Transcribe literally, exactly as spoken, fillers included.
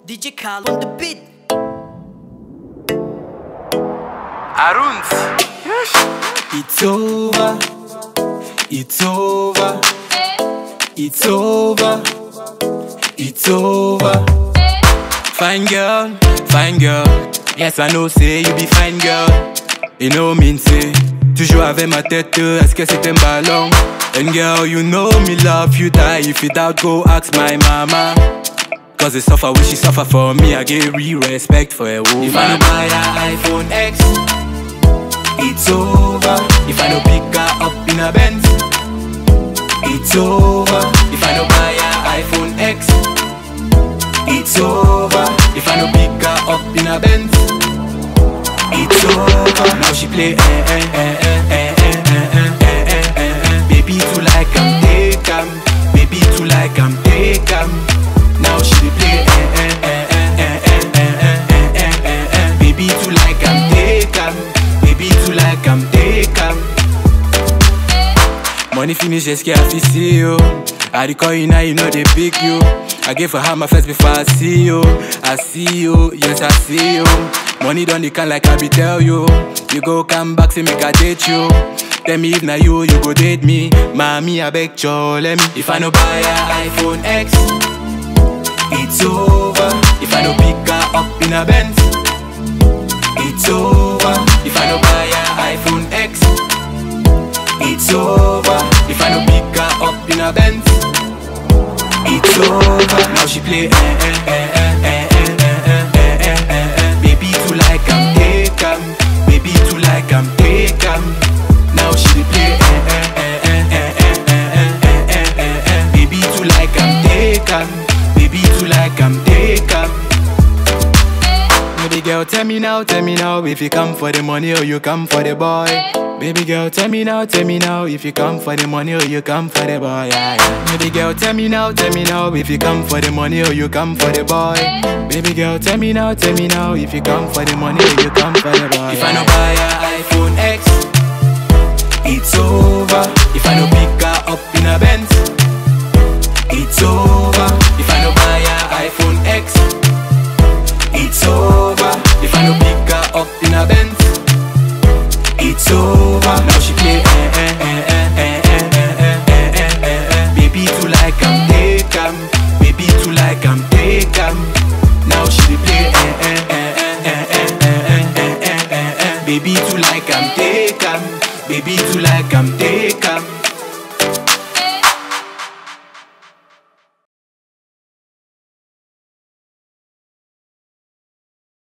D J Carl on the beat. Arounz. Yes. It's over. It's over. It's over. It's over. Fine girl, fine girl. Yes, I know, say you be fine girl. You know me, say toujours avec ma tête, est-ce que c'est un ballon? And girl, you know me love you die. If you doubt, go ask my mama. Cause they suffer when she suffer for me, I get real respect for a woman. If I don't buy her iPhone X, it's over. If I don't pick her up in a Benz, it's over. If I don't buy her iPhone X, it's over. If I don't pick her up in a Benz, it's over. Now she play eh eh eh eh eh eh eh eh eh eh. Baby too like I'm take 'em. Baby too like I'm take 'em. Now she dey play eh eh eh eh eh eh eh eh eh eh. Baby too like I'm take 'em. Baby too like I'm take 'em. Money finish, just get a see you. I dey call you now, you know they pick you. I gave her my first before I see you. I see you, yes I see you. Money done the can like I be tell you. You go come back, say make I date you. Tell me if na you, you go date me. Mommy, I beg you, let me. If I no buy her iPhone X, it's over. If I no pick her up in a Benz, it's over. If I no buy her iPhone X, it's over. If I no pick her up in a Benz, it's over. Now she play eh eh eh eh eh eh eh eh eh eh eh. Baby too like I'm take 'em. Baby too like I'm take 'em. Now she dey play eh eh eh eh eh eh eh eh eh eh eh. Baby too like I'm take 'em. Baby too like I'm take 'em. Baby girl, tell me now, tell me now if you come for the money or you come for the boy. Baby girl, tell me now, tell me now if you come for the money or you come for the boy. Yeah, yeah. Baby girl, tell me now, tell me now if you come for the money or you come for the boy. Baby girl, tell me now, tell me now if you come for the money or you come for the boy. If I no buy her iPhone X, it's over. If I no pick her up in a Benz, it's over. If I no buy her iPhone X, it's over. If I no pick her up in a Benz, it's over. Now she play eh eh eh eh eh eh eh eh eh eh eh. Baby too like I'm take 'em. Baby too like I'm take 'em. Now she dey play eh eh eh eh eh eh eh eh eh eh. Baby too like